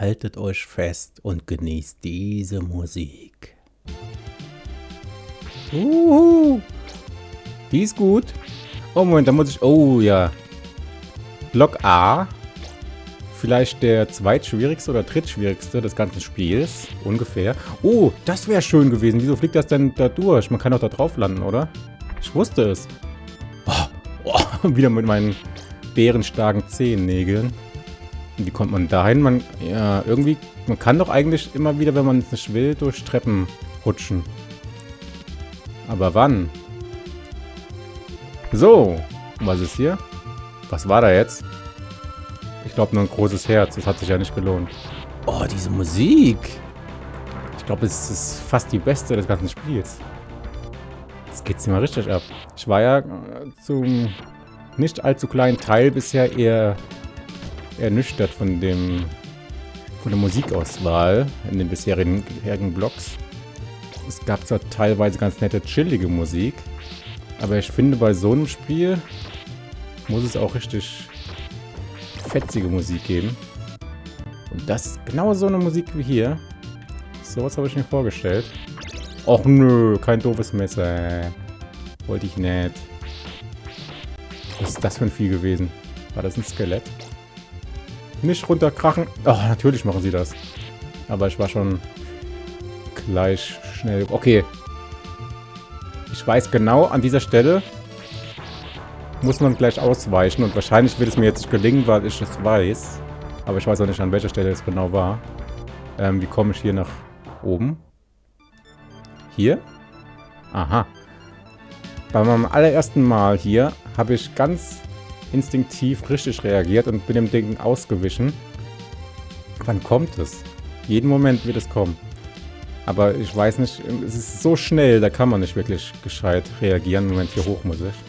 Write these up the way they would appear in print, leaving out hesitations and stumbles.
haltet euch fest und genießt diese Musik. Die ist gut. Oh Moment, da muss ich... Oh ja. Block A. Vielleicht der zweitschwierigste oder drittschwierigste des ganzen Spiels. Ungefähr. Oh, das wäre schön gewesen. Wieso fliegt das denn da durch? Man kann doch da drauf landen, oder? Ich wusste es. Wieder mit meinen bärenstarken Zehennägeln. Wie kommt man dahin? Ja, irgendwie... Man kann doch eigentlich immer wieder, wenn man es nicht will, durch Treppen rutschen. Aber wann? So. Was ist hier? Was war da jetzt? Ich glaube nur ein großes Herz. Das hat sich ja nicht gelohnt. Oh, diese Musik. Ich glaube, es ist fast die beste des ganzen Spiels. Jetzt geht's mal richtig ab. Ich war ja zum nicht allzu kleinen Teil bisher eher ernüchtert von der Musikauswahl in den bisherigen Blocks. Es gab zwar teilweise ganz nette, chillige Musik, aber ich finde, bei so einem Spiel muss es auch richtig fetzige Musik geben. Und das ist genau so eine Musik wie hier. So was habe ich mir vorgestellt. Och nö, kein doofes Messer. Wollte ich nicht. Was ist das für ein Vieh gewesen? War das ein Skelett? Nicht runterkrachen. Oh, natürlich machen sie das. Aber ich war schon gleich schnell... Okay. Ich weiß genau, an dieser Stelle muss man gleich ausweichen. Und wahrscheinlich wird es mir jetzt nicht gelingen, weil ich es weiß. Aber ich weiß auch nicht, an welcher Stelle es genau war. Wie komme ich hier nach oben? Hier? Aha. Bei meinem allerersten Mal hier habe ich ganz instinktiv richtig reagiert und bin dem Ding ausgewichen. Wann kommt es? Jeden Moment wird es kommen. Aber ich weiß nicht, es ist so schnell, da kann man nicht wirklich gescheit reagieren. Moment, hier hoch muss ich.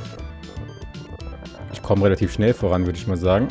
Ich komme relativ schnell voran, würde ich mal sagen.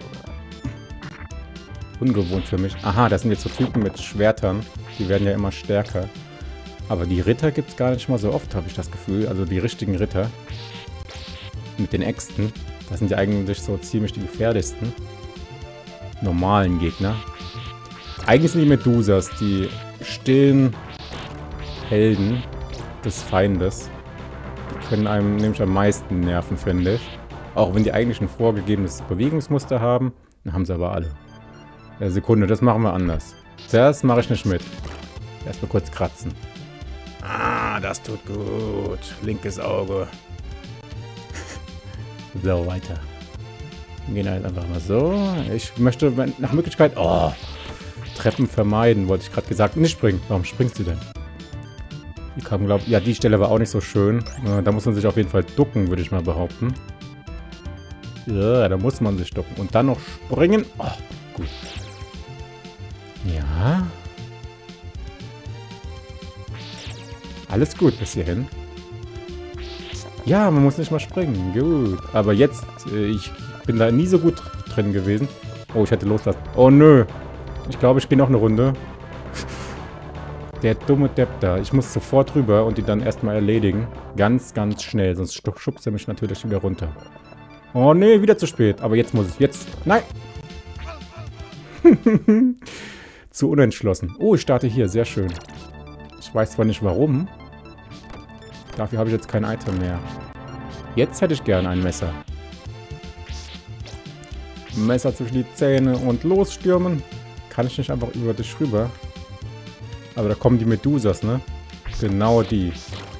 Ungewohnt für mich. Aha, das sind jetzt so Typen mit Schwertern. Die werden ja immer stärker. Aber die Ritter gibt es gar nicht mal so oft, habe ich das Gefühl. Also die richtigen Ritter. Mit den Äxten. Das sind ja eigentlich so ziemlich die gefährlichsten normalen Gegner. Eigentlich sind die Medusas die stillen Helden des Feindes. Die können einem nämlich am meisten nerven, finde ich. Auch wenn die eigentlich ein vorgegebenes Bewegungsmuster haben. Dann haben sie aber alle. Sekunde, das machen wir anders. Das mache ich nicht mit. Erstmal kurz kratzen. Ah, das tut gut. Linkes Auge. So, weiter. Wir gehen halt einfach mal so. Ich möchte nach Möglichkeit... Oh, Treppen vermeiden, wollte ich gerade gesagt. Nicht springen. Warum springst du denn? Die kam, glaube ich... Ja, die Stelle war auch nicht so schön. Da muss man sich auf jeden Fall ducken, würde ich mal behaupten. Ja, da muss man sich ducken. Und dann noch springen. Oh, gut. Ja. Alles gut bis hierhin. Ja, man muss nicht mal springen. Gut. Aber jetzt, ich bin da nie so gut drin gewesen. Oh, ich hätte loslassen. Oh, nö. Ich glaube, ich gehe noch eine Runde. Der dumme Depp da. Ich muss sofort rüber und die dann erstmal erledigen. Ganz, ganz schnell. Sonst schubst er mich natürlich wieder runter. Oh, nee, wieder zu spät. Aber jetzt muss ich. Jetzt. Nein. Zu unentschlossen. Oh, ich starte hier. Sehr schön. Ich weiß zwar nicht warum. Dafür habe ich jetzt kein Item mehr. Jetzt hätte ich gerne ein Messer. Messer zwischen die Zähne und losstürmen. Kann ich nicht einfach über dich rüber. Aber da kommen die Medusas, ne? Genau die.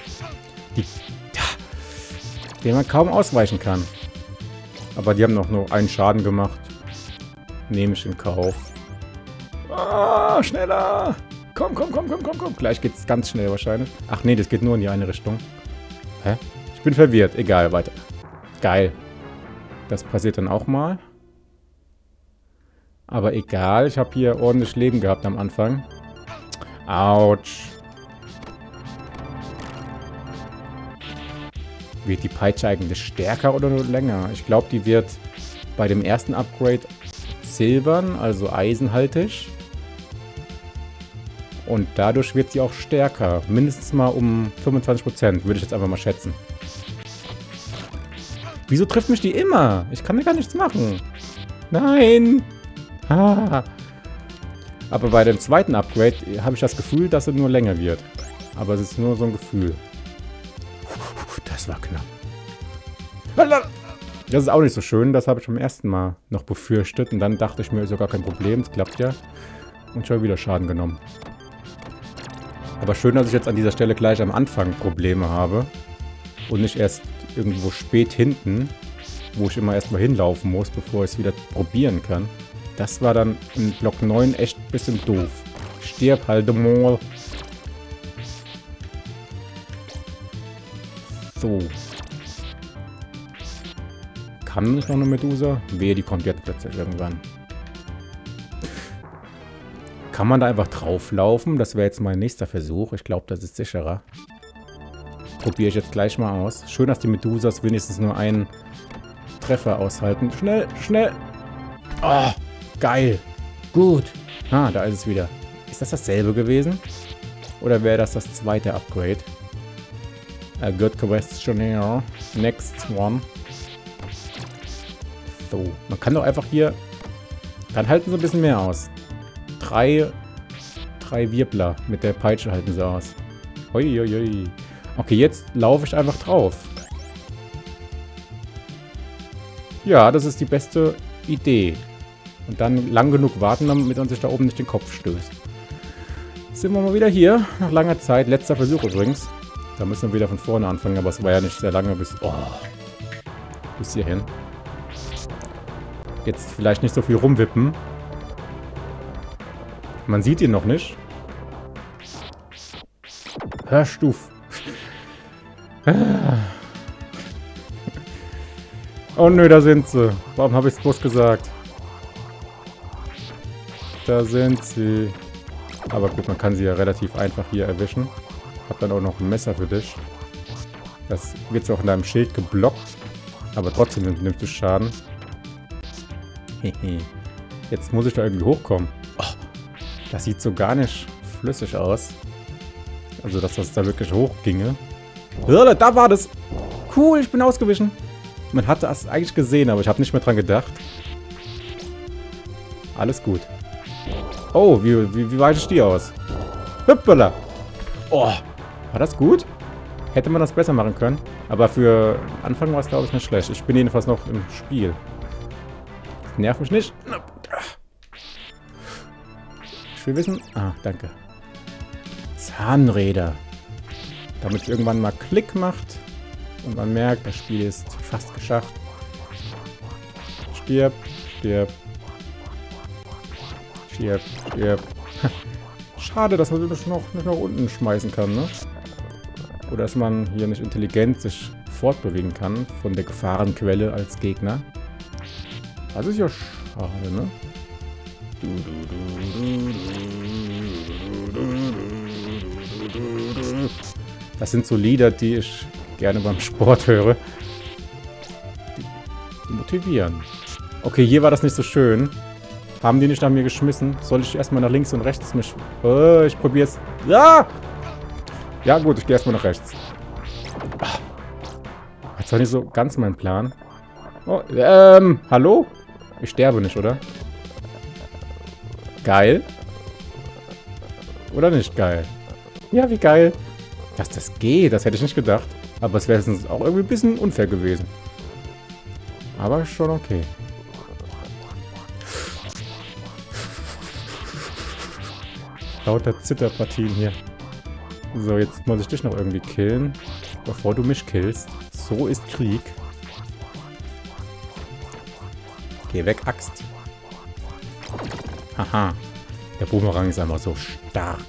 Denen man kaum ausweichen kann. Aber die haben noch nur einen Schaden gemacht. Nehme ich in Kauf. Ah, schneller! Komm, komm, komm, komm, komm, komm. Gleich geht's ganz schnell wahrscheinlich. Ach nee, das geht nur in die eine Richtung. Hä? Ich bin verwirrt. Egal, weiter. Geil. Das passiert dann auch mal. Aber egal, ich habe hier ordentlich Leben gehabt am Anfang. Autsch. Wird die Peitsche eigentlich stärker oder nur länger? Ich glaube, die wird bei dem ersten Upgrade silbern, also eisenhaltig. Und dadurch wird sie auch stärker. Mindestens mal um 25%, würde ich jetzt einfach mal schätzen. Wieso trifft mich die immer? Ich kann ja gar nichts machen. Nein. Ah. Aber bei dem zweiten Upgrade habe ich das Gefühl, dass es nur länger wird. Aber es ist nur so ein Gefühl. Das war knapp. Das ist auch nicht so schön. Das habe ich beim ersten Mal noch befürchtet. Und dann dachte ich mir, ist ja gar kein Problem. Es klappt ja. Und schon wieder Schaden genommen. Aber schön, dass ich jetzt an dieser Stelle gleich am Anfang Probleme habe. Und nicht erst irgendwo spät hinten, wo ich immer erstmal hinlaufen muss, bevor ich es wieder probieren kann. Das war dann in Block 9 echt ein bisschen doof. Stirb halt mal. So. Kam nicht noch eine Medusa? Wehe, die kommt jetzt plötzlich irgendwann. Kann man da einfach drauflaufen? Das wäre jetzt mein nächster Versuch. Ich glaube, das ist sicherer. Probiere ich jetzt gleich mal aus. Schön, dass die Medusas wenigstens nur einen Treffer aushalten. Schnell, schnell. Oh, geil. Gut. Ah, da ist es wieder. Ist das dasselbe gewesen? Oder wäre das das zweite Upgrade? A good questionnaire. Next one. So, man kann doch einfach hier... Dann halten sie ein bisschen mehr aus. Drei Wirbler mit der Peitsche halten sie aus. Uiuiui. Okay, jetzt laufe ich einfach drauf. Ja, das ist die beste Idee. Und dann lang genug warten, damit man sich da oben nicht den Kopf stößt. Sind wir mal wieder hier, nach langer Zeit. Letzter Versuch übrigens. Da müssen wir wieder von vorne anfangen, aber es war ja nicht sehr lange bis hierhin. Jetzt vielleicht nicht so viel rumwippen. Man sieht ihn noch nicht. Hörst du? Oh nö, da sind sie. Warum habe ich es bloß gesagt? Da sind sie. Aber gut, man kann sie ja relativ einfach hier erwischen. Hab dann auch noch ein Messer für dich. Das wird zwar auch in deinem Schild geblockt. Aber trotzdem nimmst du Schaden. Jetzt muss ich da irgendwie hochkommen. Oh, das sieht so gar nicht flüssig aus. Also, dass das da wirklich hoch ginge. Da war das. Cool, ich bin ausgewichen. Man hatte das eigentlich gesehen, aber ich habe nicht mehr dran gedacht. Alles gut. Oh, wie weiche ich die aus? Hüppala. Oh, war das gut? Hätte man das besser machen können. Aber für Anfang war es, glaube ich, nicht schlecht. Ich bin jedenfalls noch im Spiel. Nerv mich nicht. Ich will wissen... Ah, danke. Zahnräder. Damit es irgendwann mal Klick macht. Und man merkt, das Spiel ist fast geschafft. Stirb, stirb. Stirb, stirb. Schade, dass man sich noch nicht nach unten schmeißen kann, ne? Oder dass man hier nicht intelligent sich fortbewegen kann von der Gefahrenquelle als Gegner. Das ist ja schade, ne? Das sind so Lieder, die ich gerne beim Sport höre. Die motivieren. Okay, hier war das nicht so schön. Haben die nicht nach mir geschmissen? Soll ich erstmal nach links und rechts mich... ich probiere es. Ja! Ja gut, ich gehe erstmal nach rechts. Das war nicht so ganz mein Plan. Oh, hallo? Ich sterbe nicht, oder? Geil. Oder nicht geil? Ja, wie geil. Dass das geht, das hätte ich nicht gedacht. Aber es wäre auch irgendwie ein bisschen unfair gewesen. Aber schon okay. Lauter Zitterpartien hier. So, jetzt muss ich dich noch irgendwie killen. Bevor du mich killst. So ist Krieg. Geh weg, Axt. Haha. Der Boomerang ist einfach so stark.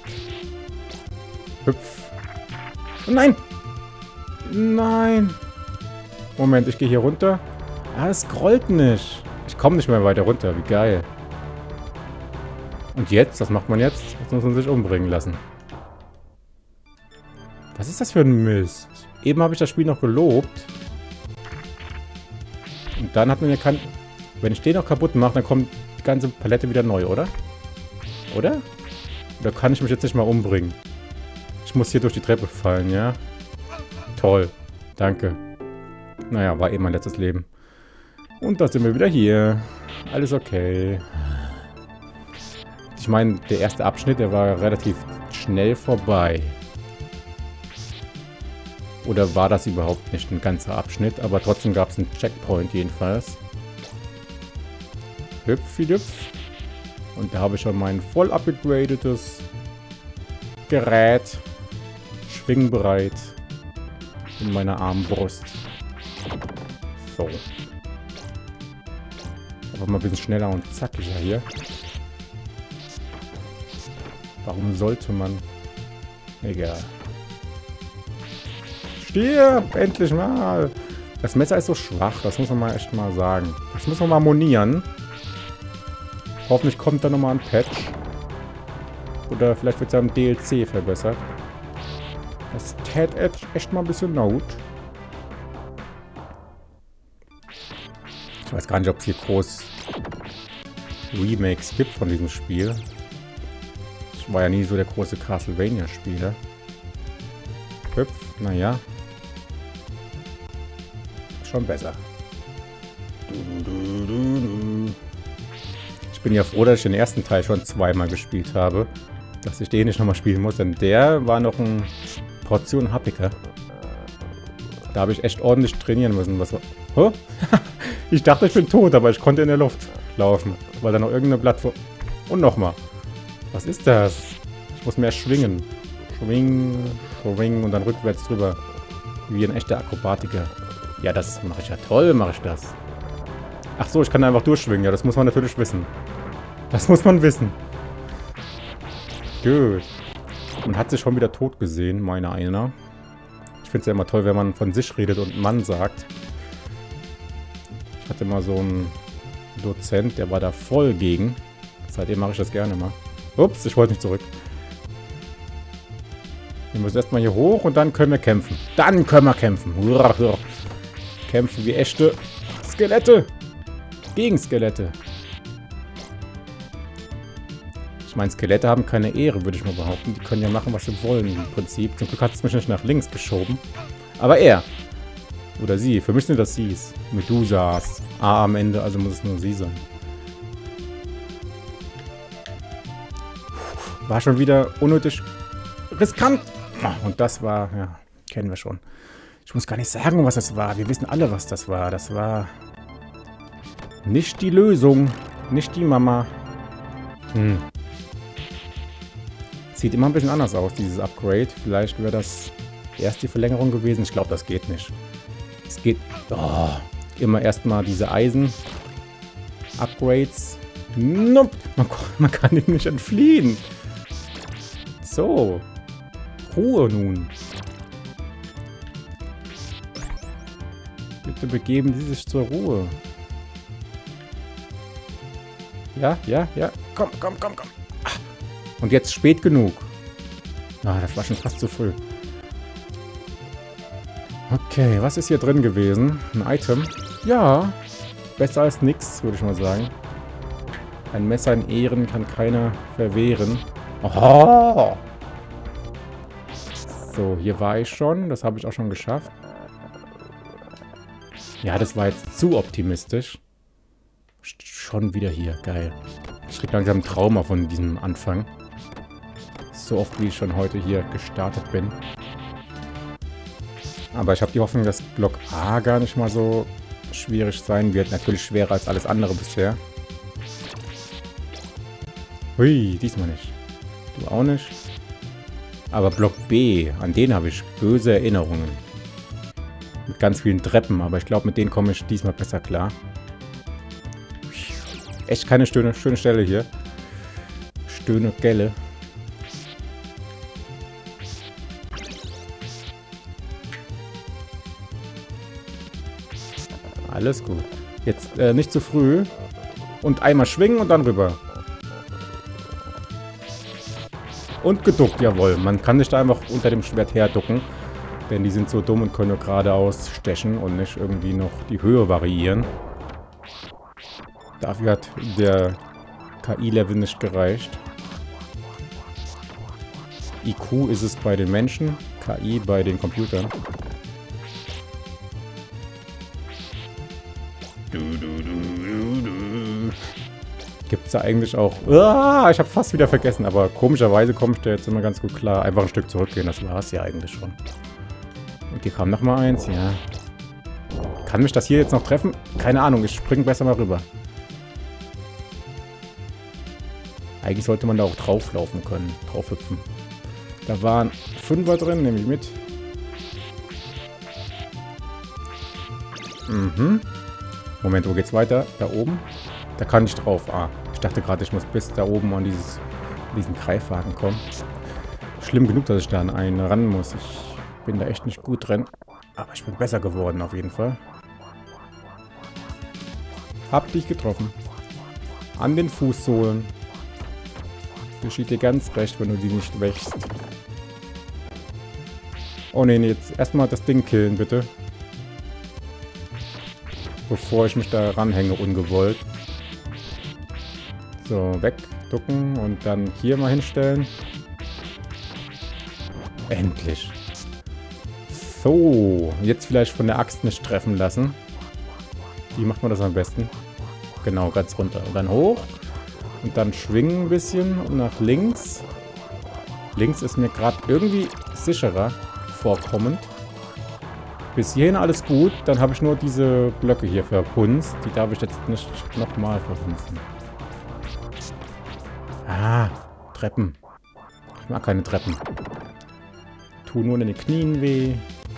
Hüpf. Oh nein! Nein! Moment, ich gehe hier runter. Ah, es scrollt nicht. Ich komme nicht mehr weiter runter. Wie geil. Und jetzt? Was macht man jetzt? Jetzt muss man sich umbringen lassen. Was ist das für ein Mist? Eben habe ich das Spiel noch gelobt. Und dann hat man mir kein... Wenn ich den noch kaputt mache, dann kommt die ganze Palette wieder neu, oder? Oder? Oder kann ich mich jetzt nicht mal umbringen? Ich muss hier durch die Treppe fallen, ja? Toll. Danke. Naja, war eben mein letztes Leben. Und da sind wir wieder hier. Alles okay. Ich meine, der erste Abschnitt, der war relativ schnell vorbei. Oder war das überhaupt nicht ein ganzer Abschnitt? Aber trotzdem gab es einen Checkpoint jedenfalls. Hüpfi-düpf. Und da habe ich schon mein voll upgradetes Gerät schwingbereit in meiner Armbrust. So. Aber mal ein bisschen schneller und zackiger hier. Warum sollte man? Egal. Stirb! Endlich mal! Das Messer ist so schwach, das muss man mal echt mal sagen. Das muss man mal monieren. Hoffentlich kommt da nochmal ein Patch. Oder vielleicht wird es ja im DLC verbessert. Das täte echt mal ein bisschen Not. Ich weiß gar nicht, ob es hier groß Remakes gibt von diesem Spiel. Ich war ja nie so der große Castlevania-Spieler. Hüpf, naja. Schon besser. Ich bin ja froh, dass ich den ersten Teil schon zweimal gespielt habe. Dass ich den nicht nochmal spielen muss, denn der war noch ein Portion happiger. Da habe ich echt ordentlich trainieren müssen. Was war... Huh? Ich dachte, ich bin tot, aber ich konnte in der Luft laufen. Weil da noch irgendeine Plattform... Und nochmal. Was ist das? Ich muss mehr schwingen. Schwingen, schwingen und dann rückwärts drüber. Wie ein echter Akrobatiker. Ja, das mache ich ja toll, mache ich das. Ach so, ich kann einfach durchschwingen. Ja, das muss man natürlich wissen. Das muss man wissen. Gut. Man hat sich schon wieder tot gesehen, meiner einer. Ich finde es ja immer toll, wenn man von sich redet und Mann sagt. Ich hatte mal so einen Dozent, der war da voll gegen. Seitdem mache ich das gerne mal. Ups, ich wollte nicht zurück. Wir müssen erstmal hier hoch und dann können wir kämpfen. Dann können wir kämpfen. Hurra, hurra. Kämpfen wie echte Skelette. Gegen Skelette. Ich meine, Skelette haben keine Ehre, würde ich mal behaupten. Die können ja machen, was sie wollen im Prinzip. Zum Glück hat es mich nicht nach links geschoben. Aber er. Oder sie. Für mich sind das sie's. Medusas. A am Ende, also muss es nur sie sein. War schon wieder unnötig riskant. Und das war, ja, kennen wir schon. Ich muss gar nicht sagen, was das war. Wir wissen alle, was das war. Das war nicht die Lösung. Nicht die Mama. Sieht immer ein bisschen anders aus, dieses Upgrade. Vielleicht wäre das erst die Verlängerung gewesen. Ich glaube, das geht nicht. Es geht immer erstmal diese Eisen-Upgrades. Nope. Man kann ihm nicht entfliehen. So. Ruhe nun. Bitte begeben Sie sich zur Ruhe. Ja, ja, ja. Komm, komm, komm, komm. Ah. Und jetzt spät genug. Ah, das war schon fast zu früh. Okay, was ist hier drin gewesen? Ein Item? Ja. Besser als nix, würde ich mal sagen. Ein Messer in Ehren kann keiner verwehren. Oh. So, hier war ich schon. Das habe ich auch schon geschafft. Ja, das war jetzt zu optimistisch. Schon wieder hier. Geil. Ich krieg langsam ein Trauma von diesem Anfang. So oft, wie ich schon heute hier gestartet bin. Aber ich habe die Hoffnung, dass Block A gar nicht mal so schwierig sein wird. Natürlich schwerer als alles andere bisher. Hui, diesmal nicht. Du auch nicht. Aber Block B, an den habe ich böse Erinnerungen. Mit ganz vielen Treppen, aber ich glaube, mit denen komme ich diesmal besser klar. Echt keine schöne Stelle hier. Stöhne Gelle. Alles gut. Jetzt nicht zu früh. Und einmal schwingen und dann rüber. Und geduckt, jawohl. Man kann nicht einfach unter dem Schwert herducken. Denn die sind so dumm und können nur geradeaus stechen und nicht irgendwie noch die Höhe variieren. Dafür hat der KI-Level nicht gereicht. IQ ist es bei den Menschen, KI bei den Computern. Gibt es da eigentlich auch... Ah, ich habe fast wieder vergessen, aber komischerweise komme ich da jetzt immer ganz gut klar. Einfach ein Stück zurückgehen, das war es ja eigentlich schon. Und hier kam nochmal eins, ja. Kann mich das hier jetzt noch treffen? Keine Ahnung, ich springe besser mal rüber. Eigentlich sollte man da auch drauflaufen können, draufhüpfen. Da waren 5er drin, nehme ich mit. Mhm. Moment, wo geht's weiter? Da oben? Da kann ich drauf. Ah, ich dachte gerade, ich muss bis da oben an diesen Greifhaken kommen. Schlimm genug, dass ich da an einen ran muss. Ich bin da echt nicht gut drin. Aber ich bin besser geworden auf jeden Fall. Hab dich getroffen. An den Fußsohlen. Geschieht dir ganz recht, wenn du die nicht wächst. Oh ne, jetzt erstmal das Ding killen, bitte. Bevor ich mich da ranhänge, ungewollt. So, wegducken und dann hier mal hinstellen. Endlich. So, jetzt vielleicht von der Axt nicht treffen lassen. Wie macht man das am besten? Genau, ganz runter. Und dann hoch. Und dann schwingen ein bisschen und nach links. Links ist mir gerade irgendwie sicherer vorkommend. Bis hierhin alles gut. Dann habe ich nur diese Blöcke hier verhunzt. Die darf ich jetzt nicht nochmal verhunzen. Ah, Treppen. Ich mag keine Treppen. Tun nur in den Knien weh.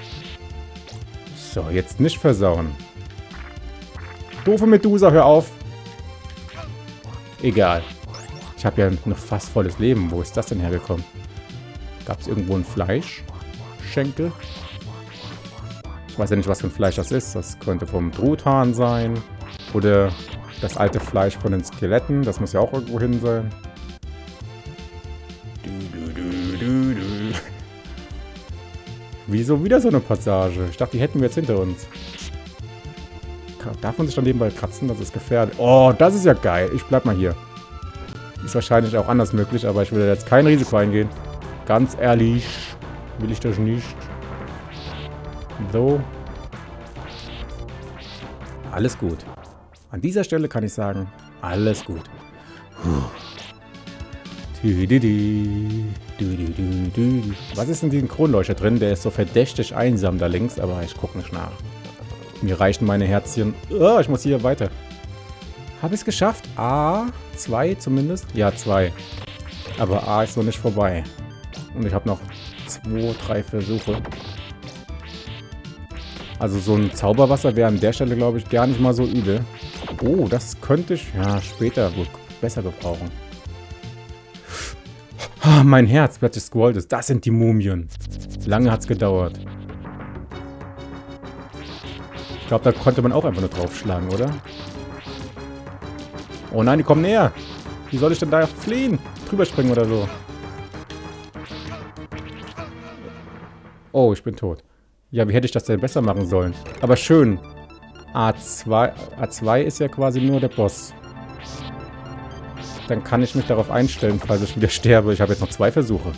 So, jetzt nicht versauen. Doofe Medusa, hör auf. Egal. Ich habe ja noch fast volles Leben. Wo ist das denn hergekommen? Gab es irgendwo ein Fleischschenkel? Ich weiß ja nicht, was für ein Fleisch das ist. Das könnte vom Truthahn sein. Oder das alte Fleisch von den Skeletten. Das muss ja auch irgendwo hin sein. Wieso wieder so eine Passage? Ich dachte, die hätten wir jetzt hinter uns. Darf man sich dann nebenbei kratzen? Das ist gefährlich. Oh, das ist ja geil. Ich bleib mal hier. Ist wahrscheinlich auch anders möglich, aber ich will jetzt kein Risiko eingehen. Ganz ehrlich. Will ich das nicht. So. Alles gut. An dieser Stelle kann ich sagen, alles gut. Was ist in diesem Kronleuchter drin? Der ist so verdächtig einsam da links, aber ich gucke nicht nach. Mir reichen meine Herzchen. Oh, ich muss hier weiter. Habe ich es geschafft? A, 2 zumindest? Ja, 2. Aber A ist noch nicht vorbei. Und ich habe noch 2, 3 Versuche. Also so ein Zauberwasser wäre an der Stelle, glaube ich, gar nicht mal so übel. Oh, das könnte ich ja später wohl besser gebrauchen. Oh, mein Herz plötzlich scrollt es. Das sind die Mumien. Lange hat es gedauert. Ich glaube, da konnte man auch einfach nur draufschlagen, oder? Oh nein, die kommen näher. Wie soll ich denn da fliehen? Drüber springen oder so. Oh, ich bin tot. Ja, wie hätte ich das denn besser machen sollen? Aber schön. A2 ist ja quasi nur der Boss. Dann kann ich mich darauf einstellen, falls ich wieder sterbe. Ich habe jetzt noch 2 Versuche.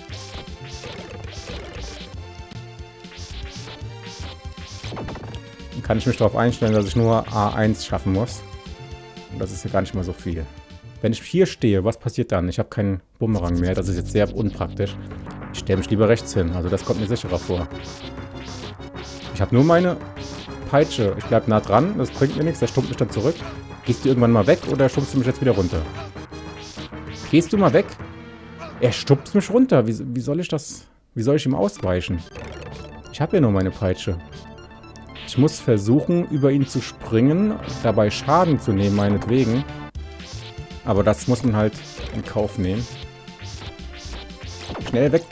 Dann kann ich mich darauf einstellen, dass ich nur A1 schaffen muss. Und das ist ja gar nicht mal so viel. Wenn ich hier stehe, was passiert dann? Ich habe keinen Bumerang mehr. Das ist jetzt sehr unpraktisch. Ich stelle mich lieber rechts hin. Also das kommt mir sicherer vor. Ich habe nur meine Peitsche. Ich bleibe nah dran. Das bringt mir nichts. Der stummt mich dann zurück. Gehst du irgendwann mal weg oder stumpfst du mich jetzt wieder runter? Gehst du mal weg? Er stupst mich runter. Wie soll ich das... Wie soll ich ihm ausweichen? Ich habe ja nur meine Peitsche. Ich muss versuchen, über ihn zu springen, dabei Schaden zu nehmen, meinetwegen. Aber das muss man halt in Kauf nehmen. Schnell weg.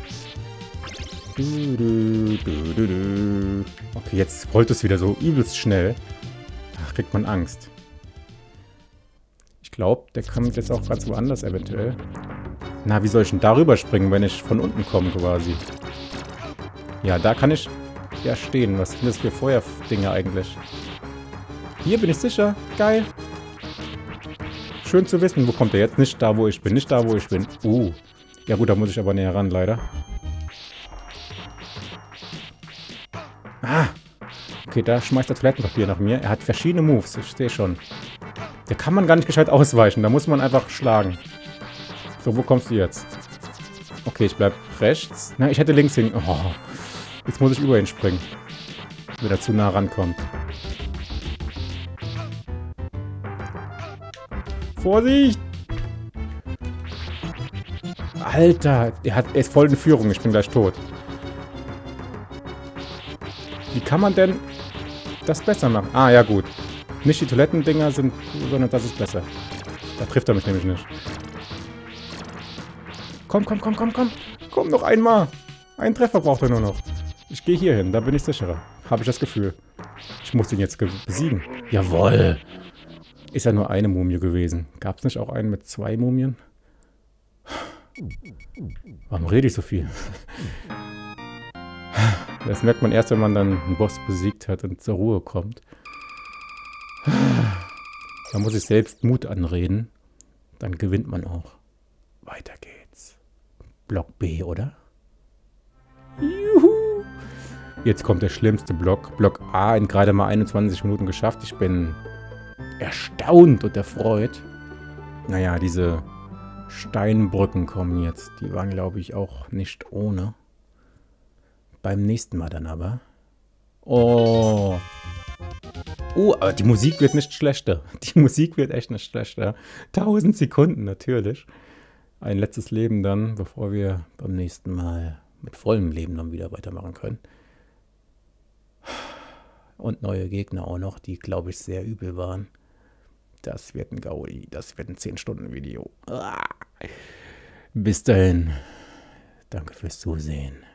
Okay, jetzt rollt es wieder so übelst schnell. Ach, kriegt man Angst. Ich glaube, der kommt jetzt auch ganz woanders eventuell. Na, wie soll ich denn darüber springen, wenn ich von unten komme quasi? Ja, da kann ich ja stehen. Was sind das für Feuerdinge eigentlich? Hier bin ich sicher. Geil. Schön zu wissen. Wo kommt er jetzt? Nicht da, wo ich bin. Nicht da, wo ich bin. Ja gut, da muss ich aber näher ran, leider. Ah. Okay, da schmeißt er Toilettenpapier nach mir. Er hat verschiedene Moves. Ich sehe schon. Der kann man gar nicht gescheit ausweichen. Da muss man einfach schlagen. So, wo kommst du jetzt? Okay, ich bleib rechts. Na, ich hätte links hin. Oh, jetzt muss ich über ihn springen. Wenn er zu nah rankommt. Vorsicht! Alter, er ist voll in Führung. Ich bin gleich tot. Wie kann man denn das besser machen? Ah, ja gut. Nicht die Toilettendinger sind, sondern das ist besser. Da trifft er mich nämlich nicht. Komm, komm, komm, komm, komm. Komm, noch einmal. Einen Treffer braucht er nur noch. Ich gehe hier hin, da bin ich sicherer. Habe ich das Gefühl. Ich muss ihn jetzt besiegen. Jawohl. Ist ja nur eine Mumie gewesen. Gab es nicht auch einen mit 2 Mumien? Warum rede ich so viel? Das merkt man erst, wenn man dann einen Boss besiegt hat und zur Ruhe kommt. Da muss ich selbst Mut anreden. Dann gewinnt man auch. Weiter geht's. Block B, oder? Juhu! Jetzt kommt der schlimmste Block. Block A in gerade mal 21 Minuten geschafft. Ich bin erstaunt und erfreut. Naja, diese Steinbrücken kommen jetzt. Die waren, glaube ich, auch nicht ohne. Beim nächsten Mal dann aber. Oh. Oh, aber die Musik wird nicht schlechter. Die Musik wird echt nicht schlechter. 1000 Sekunden natürlich. Ein letztes Leben dann, bevor wir beim nächsten Mal mit vollem Leben dann wieder weitermachen können. Und neue Gegner auch noch, die, glaube ich, sehr übel waren. Das wird ein Gaudi. Das wird ein 10-Stunden-Video. Bis dahin. Danke fürs Zusehen.